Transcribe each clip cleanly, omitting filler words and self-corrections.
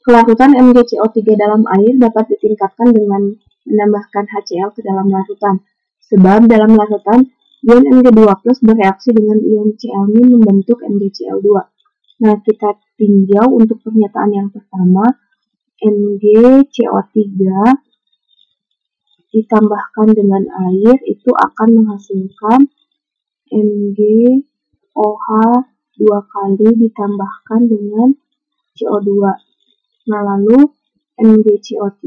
Kelarutan MgCO3 dalam air dapat ditingkatkan dengan menambahkan HCl ke dalam larutan. Sebab dalam larutan, ion Mg2+ bereaksi dengan ion Cl- membentuk MgCl2. Nah, kita tinjau untuk pernyataan yang pertama, MgCO3 ditambahkan dengan air itu akan menghasilkan MgOH 2 kali ditambahkan dengan CO2. Nah, lalu MgCO3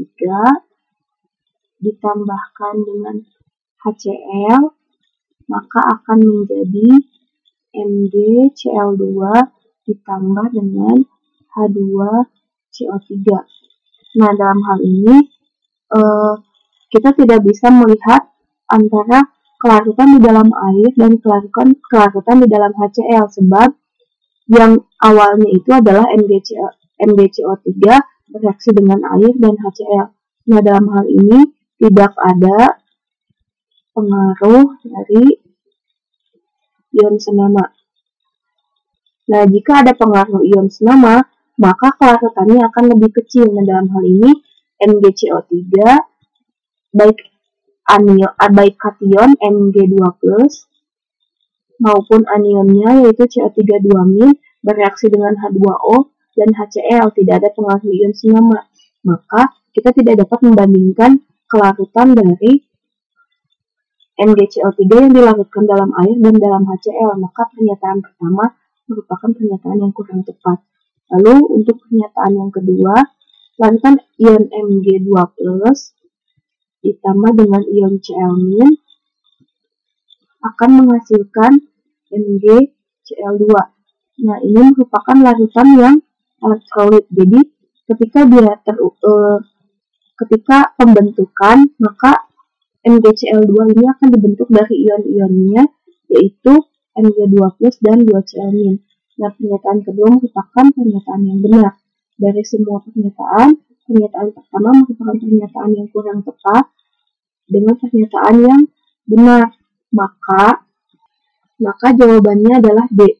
ditambahkan dengan HCl, maka akan menjadi MgCl2 ditambah dengan H2CO3. Nah, dalam hal ini, kita tidak bisa melihat antara kelarutan di dalam air dan kelarutan di dalam HCl, sebab yang awalnya itu adalah MgCO3 bereaksi dengan air dan HCl. Nah, dalam hal ini tidak ada pengaruh dari ion senama. Nah, jika ada pengaruh ion senama, maka kelarutannya akan lebih kecil. Nah, dalam hal ini MgCO3 baik kation Mg2+ maupun anionnya yaitu CO3 2- bereaksi dengan H2O dan HCl, tidak ada pengaruh ion senama. Maka kita tidak dapat membandingkan kelarutan dari MgCO3 yang dilarutkan dalam air dan dalam HCl. Maka pernyataan pertama merupakan pernyataan yang kurang tepat. Lalu untuk pernyataan yang kedua, larutan ion Mg2+ ditambah dengan ion Cl- akan menghasilkan MgCl2. Nah, ini merupakan larutan yang elektrolit. Jadi, ketika pembentukan, maka MgCl2 ini akan dibentuk dari ion-ionnya, yaitu Mg2+ dan 2Cl-. Nah, pernyataan kedua merupakan pernyataan yang benar. Dari semua pernyataan pertama merupakan pernyataan yang kurang tepat dengan pernyataan yang benar. Maka jawabannya adalah D.